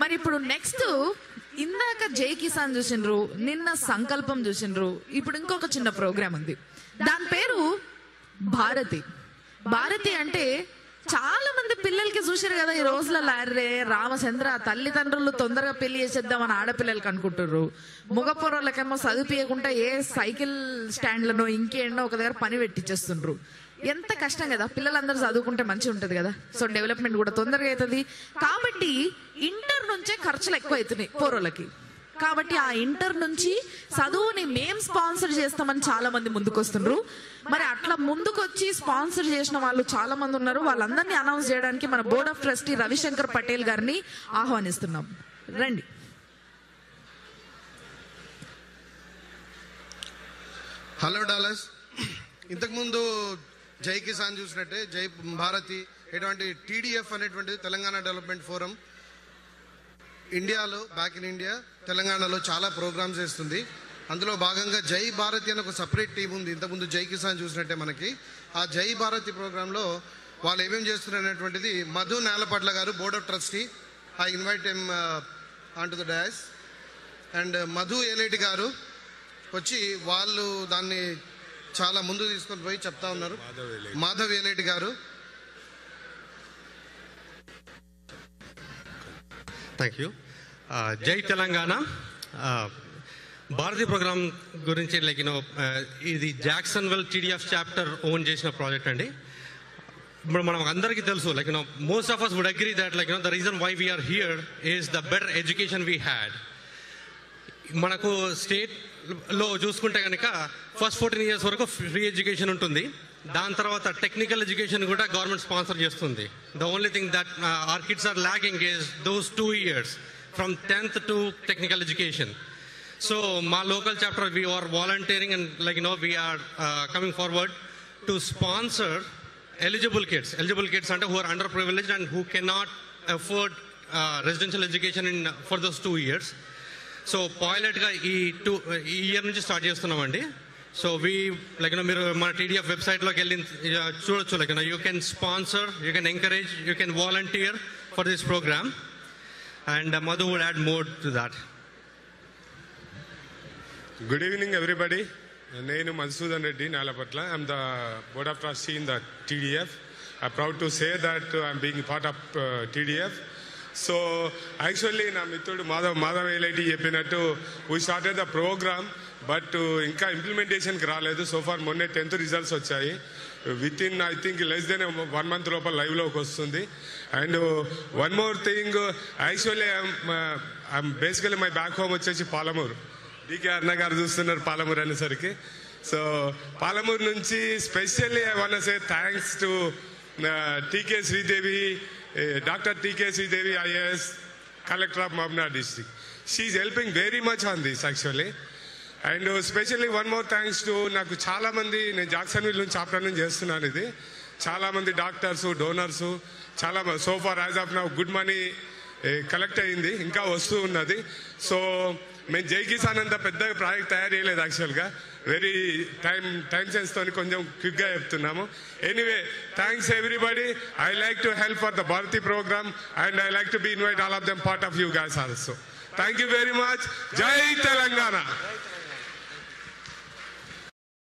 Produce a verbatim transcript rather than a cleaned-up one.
మరి ఇప్పుడు నెక్స్ట్ ఇందాక జై కిసాన్ చూసిండ్రు, నిన్న సంకల్పం చూసిండ్రు, ఇప్పుడు ఇంకొక చిన్న ప్రోగ్రామ్ ఉంది. దాని పేరు భారతి. భారతి అంటే చాలా మంది పిల్లలకి చూసారు కదా ఈ రోజులలో, అర్రే రామచంద్ర తల్లిదండ్రులు తొందరగా పెళ్లి చేసేద్దామని ఆడపిల్లలకి అనుకుంటుర్రు. మగపొరలకేమో చదివించకుండా ఏ సైకిల్ స్టాండ్లనో ఇంకేండో ఒక దగ్గర పని పెట్టించేస్తుండ్రు. ఎంత కష్టం కదా, పిల్లలందరూ చదువుకుంటే మంచిగా ఉంటుంది కదా. సో డెవలప్మెంట్ కూడా తొందరగా అవుతుంది. కాబట్టి ఇంటర్ నుంచే ఖర్చులు ఎక్కువ అవుతున్నాయి పోరోళ్ళకి. కాబట్టి ఆ ఇంటర్ నుంచి చదువుని మేం స్పాన్సర్ చేస్తామని చాలా మంది ముందుకు వస్తున్నారు. మరి అట్లా ముందుకు వచ్చి స్పాన్సర్ చేసిన వాళ్ళు చాలా మంది ఉన్నారు. వాళ్ళందరినీ అనౌన్స్ చేయడానికి మన board of trustee Ravishankar Patel గారిని ఆహ్వానిస్తున్నాం. రండి. Hello Dallas. ఇంతకుముందు జై కిసాన్ చూసినట్టే జై భారతి ఎటువంటి టీడీఎఫ్ అనేటువంటిది తెలంగాణ డెవలప్మెంట్ ఫోరం ఇండియాలో, బ్యాక్ ఇన్ ఇండియా తెలంగాణలో చాలా ప్రోగ్రామ్స్ చేస్తుంది. అందులో భాగంగా జై భారతి అని ఒక సపరేట్ టీం ఉంది. ఇంతకుముందు జై కిసాన్ చూసినట్టే మనకి ఆ జై భారతి ప్రోగ్రాంలో వాళ్ళు ఏమేమి చేస్తున్నారు అనేటువంటిది మధు నేలపట్ల గారు, board of trustee, I invite him on to the dais. And Madhu Eleti గారు వచ్చి వాళ్ళు దాన్ని చాలా ముందు తీసుకొని పోయి చెప్తా ఉన్నారు. మాధవ్ ఏలేటి గారు. Thank you. జై తెలంగాణ. భారతీయ ప్రోగ్రామ్ గురించి లైక్ యూనో ఇది Jacksonville TDF chapter own చేసిన ప్రాజెక్ట్ అండి. ఇప్పుడు మనం అందరికీ తెలుసు, like you know most of us would agree that like you know the reason why we're here is the better education we had. మనకు స్టేట్లో చూసుకుంటే కనుక ఫస్ట్ ఫోర్టీన్ ఇయర్స్ వరకు ఫ్రీ ఎడ్యుకేషన్ ఉంటుంది. దాని తర్వాత టెక్నికల్ ఎడ్యుకేషన్ కూడా గవర్నమెంట్ స్పాన్సర్ చేస్తుంది. The only thing that are kids are lagging is those two years from tenth to technical education. So మా local chapter we are volunteering and like you know we are coming forward to sponsor eligible kids. Eligible kids అంటే who are underprivileged and who cannot afford residential education in for those two years. So పాయిలెట్గా ఈ two ఈ year నుంచి start చేస్తున్నామండి. So we like you know మీరు మన TDF వెబ్సైట్లోకి వెళ్ళి చూడొచ్చు. Like you know you can sponsor, you can encourage, you can volunteer for this program. And Madhu would add more to that. Good evening everybody. నేను Madhusudan Reddy Nelapatla. I'm the board of trustee in the TDF. I proud to say that I'm being part of TDF. So actually నా మిత్రుడు మాధవ్ మాధవ్ ఏలైటీ చెప్పినట్టు we started the program, but ఇంకా ఇంప్లిమెంటేషన్కి రాలేదు. So far మొన్నే tenth results వచ్చాయి. Within I think less than one month లోపల లైవ్లోకి వస్తుంది. And one more thing, actually I'm basically my back home వచ్చేసి పాలమూరు. డికే అన్న గారు చూస్తున్నారు పాలమూరు అనేసరికి. సో పాలమూరు నుంచి specially I want to say thanks to TK Sridevi, Doctor T K Sridevi I A S, Collector of Mabna District. She is helping very much on this actually. And uh, especially one more thanks to నాకు చాలా మంది, నేను Jacksonville నుంచి chapter నుంచి చేస్తున్నాను ఇది. చాలా మంది డాక్టర్స్, డోనర్స్, చాలా so far as of now good money collect అయింది, ఇంకా వస్తూ ఉన్నది. సో మేము జై కిసాన్ అంత పెద్ద ప్రాజెక్ట్ తయారు చేయలేదు యాక్చువల్గా. వెరీ టైం టైం సెన్స్తో కొంచెం క్విక్గా చెప్తున్నాము. Anyway thanks everybody. I like to help for the Bharati program and I like to be invite all of them part of you guys also. Thank you very much. జై తెలంగాణ.